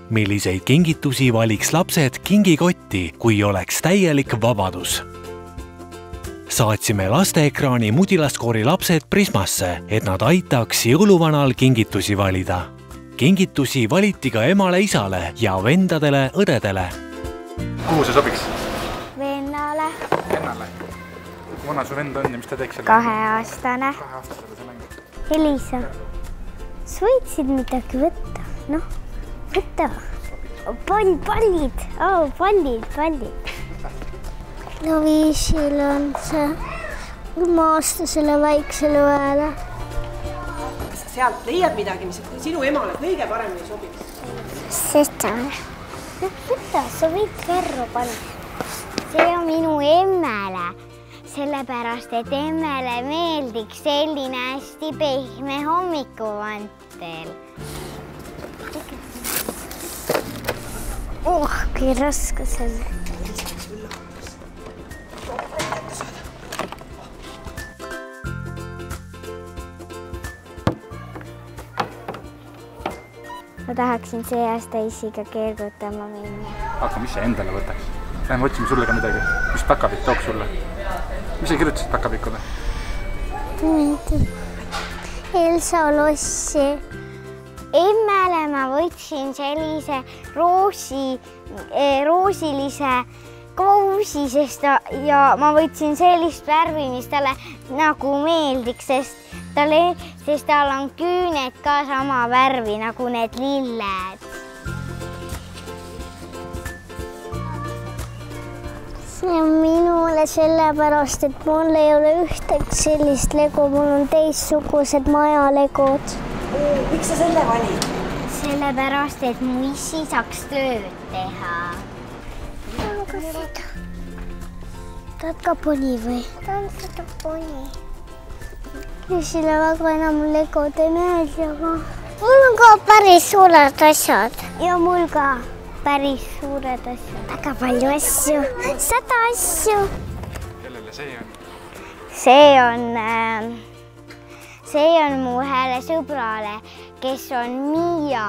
Milliseid kingitusi valiks lapsed kingikotti, kui oleks täielik vabadus? Saatsime lasteekraani Mudilaskoori lapsed Prismasse, et nad aitaks jõuluvanal kingitusi valida. Kingitusi valiti ka emale-isale ja vendadele-õdedele. Kuhu see sobiks? Vennale. Vennale? Vana su vend on ja mis ta teeks? 2-aastane. 2-aastasele see mängib. Elisa, sa võitsid midagi võtta? Noh, võtta. Pallid. Pallid. No Viisil on see 3-aastasele väiksele väele. Kas sa sealt leiad midagi, mis sinu emale kõige paremini sobiks? Seda. Võta, sa võid verru panna. See on minu emmele. Sellepärast, et emmele meeldiks selline hästi pehme hommikuvantel. Kui raske see on. Ma tahaksin see aasta isiga keergutama minna. Aga mis sa endale võtaks? Lähme otsime sulle ka midagi. Mis takapikk tooks sulle? Mis sa kirjutasid takapikule? Elsa lossi. Emmele ma võtsin sellise roosilise kousi, ja ma võtsin sellist värvi, mis talle nagu meeldiks, sest tal on küüned ka sama värvi nagu need lilled. See on minule sellepärast, et mul ei ole ühtegi sellist lego, mul on teistsugused majalegod. Miks sa selle valid? Sellepärast, et mu issi saaks tööd teha. Tahan seda. Tahad ka poni või? Tahan seda poni. Issile väga enam legod ei meeldi, aga mul on ka päris suured asjad. Ja mul ka päris suured asjad. Väga palju asju. 100 asju. Kellele see on? See on mu ühele sõbrale, kes on Miia.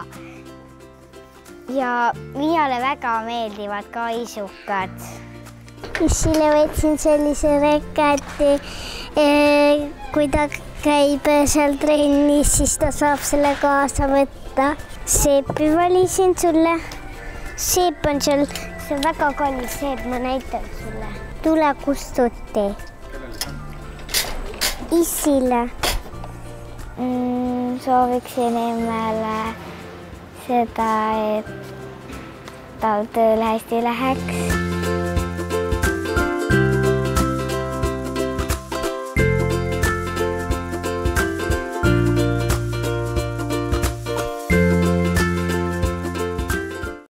Ja Miiale väga meeldivad ka isukad. Issile võtsin sellise rekati, kui ta käib seal trennis, siis ta saab selle kaasa võtta. Seepi valisin sulle. Seep on seal, see on väga kallis seep, ma näitan sulle. Tule kustuti. Issile. Sooviksin emmele seda, et tal tööl hästi läheks.